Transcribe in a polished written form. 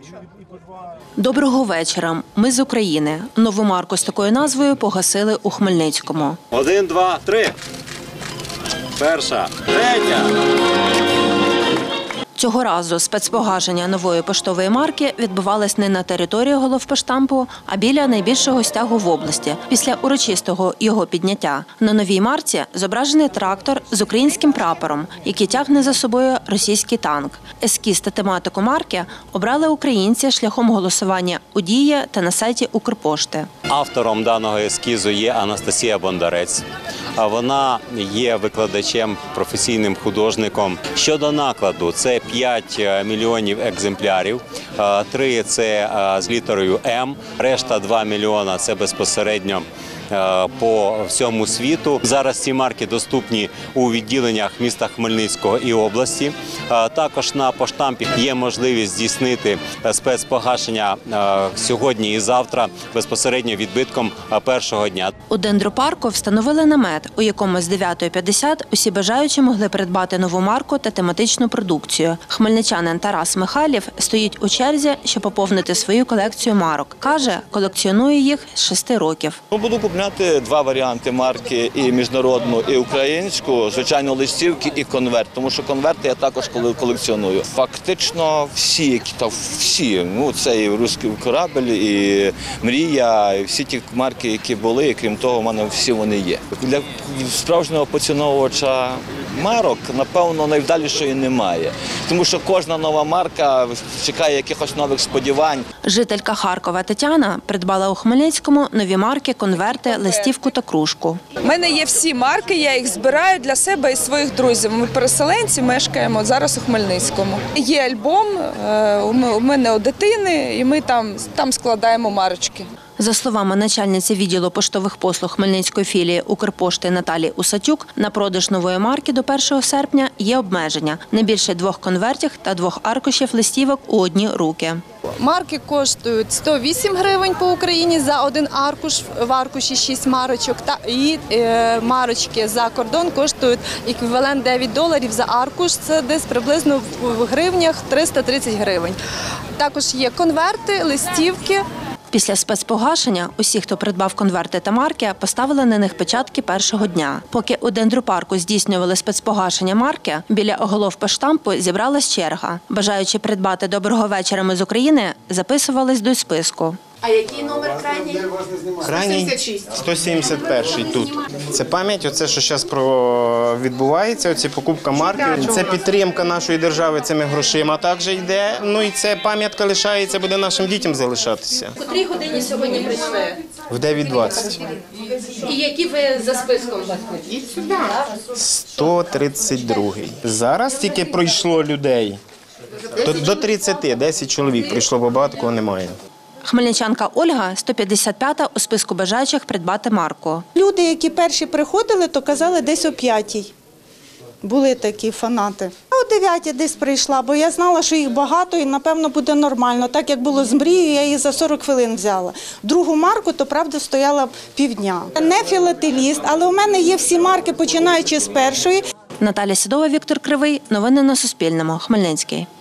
Доброго вечора. Ми з України. Нову марку з такою назвою погасили у Хмельницькому. 1, 2, 3. Перша, третя. Цього разу спецпогашення нової поштової марки відбувалось не на території головпоштампу, а біля найбільшого стягу в області. Після урочистого його підняття на новій марці зображений трактор з українським прапором, який тягне за собою російський танк. Ескіз та тематику марки обрали українці шляхом голосування у Дії та на сайті Укрпошти. Автором даного ескізу є Анастасія Бондарець. Вона є викладачем, професійним художником. Щодо накладу, це 5 мільйонів екземплярів, 3 – це з літерою М, решта 2 мільйона – це безпосередньо по всьому світу. Зараз ці марки доступні у відділеннях міста Хмельницького і області. Також на поштампі є можливість здійснити спецпогашення сьогодні і завтра безпосередньо відбитком першого дня. У дендропарку встановили намет, у якому з 9:50 усі бажаючі могли придбати нову марку та тематичну продукцію. Хмельничанин Тарас Михайлів стоїть у черзі, щоб поповнити свою колекцію марок. Каже, колекціонує їх з 6 років. Буду купляти 2 варіанти марки, і міжнародну, і українську, звичайно, листівки і конверт, тому що конверти я також колекціоную. Фактично всі, це і «Руський корабель», і «Мрія», і всі ті марки, які були, і крім того, в мене всі вони є. Для справжнього поціновувача марок, напевно, найвдалішої немає, тому що кожна нова марка чекає якихось нових сподівань. Жителька Харкова Тетяна придбала у Хмельницькому нові марки, конверти, листівку та кружку. У мене є всі марки, я їх збираю для себе і своїх друзів. Ми переселенці, мешкаємо зараз у Хмельницькому. Є альбом у мене у дитини, і ми там складаємо марочки. За словами начальниці відділу поштових послуг Хмельницької філії Укрпошти Наталії Усатюк, на продаж нової марки до 1 серпня є обмеження – не більше 2 конвертів та 2 аркушів листівок у одні руки. Марки коштують 108 гривень по Україні за 1 аркуш, в аркуші 6 марочок, і марочки за кордон коштують еквівалент $9 за аркуш, це десь приблизно в гривнях 330 гривень. Також є конверти, листівки. Після спецпогашення усі, хто придбав конверти та марки, поставили на них печатки першого дня. Поки у дендропарку здійснювали спецпогашення марки, біля головпоштампу зібралась черга. Бажаючи придбати «Доброго вечора, ми з України» записувались до списку. А який номер крайній? Крайній 171-й тут. Це пам'ять, оце, що зараз відбувається, оці покупка марків. Це підтримка нашої держави цими грошима також йде. Ну і це пам'ятка лишається, буде нашим дітям залишатися. В котрій годині сьогодні прийшли? В 9:20. І які ви за списком? 132-й. Зараз тільки пройшло людей. До 30, 10 чоловік прийшло, бо багато кого немає. Хмельничанка Ольга – 155-та у списку бажаючих придбати марку. Люди, які перші приходили, то казали десь о 5-й. Були такі фанати. А о 9-й десь прийшла, бо я знала, що їх багато і, напевно, буде нормально. Так, як було з «Мрією», я її за 40 хвилин взяла. Другу марку, то, правда, стояла півдня. Не філателіст, але у мене є всі марки, починаючи з першої. Наталя Сідова, Віктор Кривий. Новини на Суспільному. Хмельницький.